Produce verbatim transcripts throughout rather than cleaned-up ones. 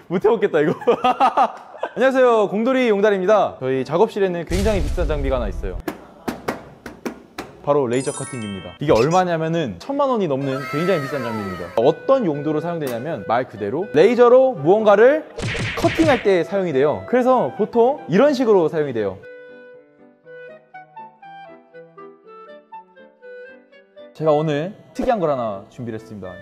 못 해먹겠다 이거. 안녕하세요, 공돌이 용달입니다. 저희 작업실에는 굉장히 비싼 장비가 하나 있어요. 바로 레이저 커팅기입니다. 이게 얼마냐면은 천만 원이 넘는 굉장히 비싼 장비입니다. 어떤 용도로 사용되냐면 말 그대로 레이저로 무언가를 커팅할 때 사용이 돼요. 그래서 보통 이런 식으로 사용이 돼요. 제가 오늘 특이한 걸 하나 준비를 했습니다.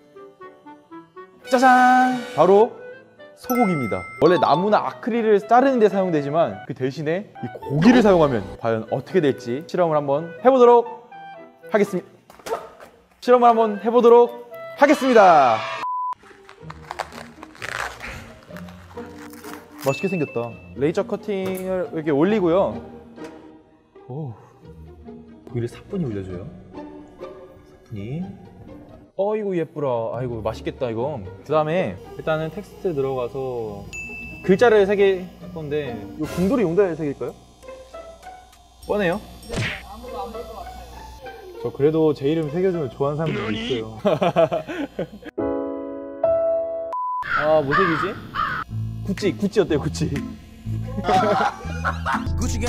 짜잔! 바로 소고기입니다. 원래 나무나 아크릴을 자르는 데 사용되지만 그 대신에 이 고기를 사용하면 과연 어떻게 될지 실험을 한번 해보도록 하겠습니다. 실험을 한번 해보도록 하겠습니다. 맛있게 생겼다. 레이저 커팅을 이렇게 올리고요. 오, 고기를 사뿐히 올려줘요. 사뿐히. 어이구 예쁘라. 아이고 맛있겠다 이거. 그 다음에 일단은 텍스트 들어가서 글자를 새길 건데 이거 공돌이 용달 새길까요? 뻔해요? 네, 아무도 안 볼 것 같아요. 저 그래도 제 이름 새겨주면 좋아하는 사람들도 있어요. 아 뭐 새기지? 구찌, 구찌 어때요 구찌? 구찌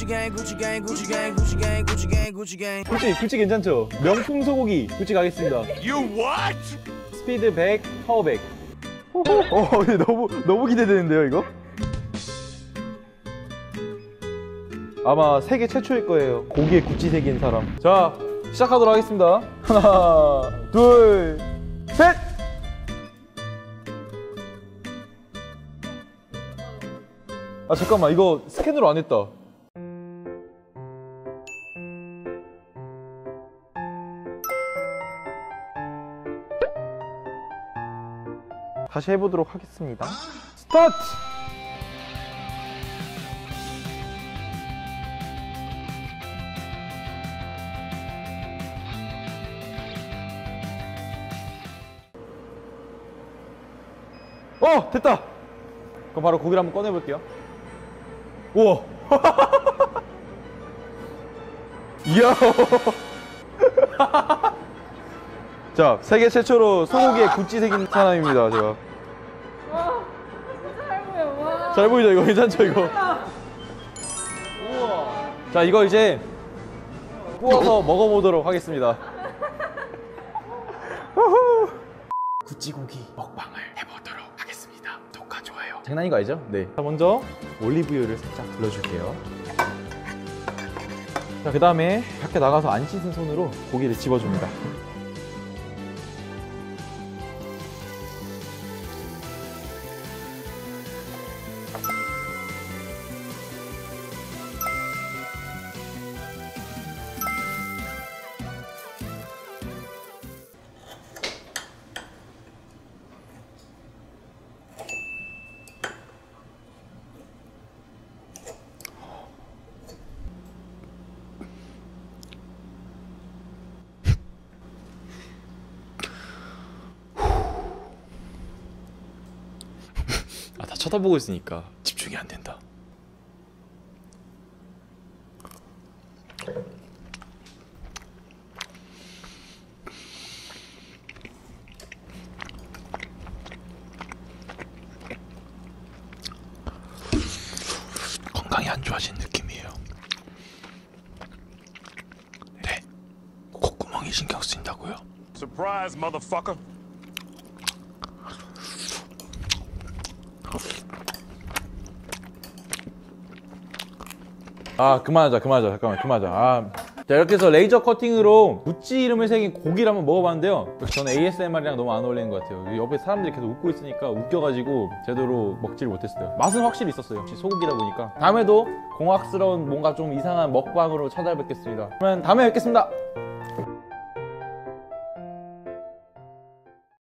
구찌 괜찮죠? 명품 소고기 구찌 가겠습니다. You what? 스피드 백, 파워 백. 어, 너무 너무 기대되는데요 이거? 아마 세계 최초일 거예요. 고기에 구찌 새긴 사람. 자 시작하도록 하겠습니다. 하나, 둘, 셋. 아 잠깐만 이거 스캔으로 안 했다. 다시 해보도록 하겠습니다. 스타트! 어! 됐다! 그럼 바로 고기를 한번 꺼내볼게요. 우와! 이야! 자, 세계 최초로 소고기에 구찌 새긴 사람입니다, 제가. 와, 진짜 잘 보여. 와. 잘 보이죠, 이거? 괜찮죠, 이거? 우와! 자, 이거 이제 구워서 먹어보도록 하겠습니다. 구찌 고기 먹방을 해보도록 하겠습니다. 구독과 좋아요. 장난인 거 알죠? 네. 자, 먼저 올리브유를 살짝 둘러줄게요. 자, 그 다음에 밖에 나가서 안 씻은 손으로 고기를 집어줍니다. 아, 다 쳐다보고 있으니까 집중이 안 된다. 건강이 안 좋아진 느낌이에요. 네, 콧구멍이 신경 쓰인다고요? Surprise, motherfucker. 아 그만하자 그만하자 잠깐만 그만하자. 아, 자 이렇게 해서 레이저 커팅으로 구찌 이름을 새긴 고기를 한번 먹어봤는데요. 저는 에이에스엠알이랑 너무 안 어울리는 것 같아요. 옆에 사람들이 계속 웃고 있으니까 웃겨가지고 제대로 먹지를 못했어요. 맛은 확실히 있었어요. 역시 소고기다 보니까. 다음에도 공학스러운 뭔가 좀 이상한 먹방으로 찾아뵙겠습니다. 그러면 다음에 뵙겠습니다.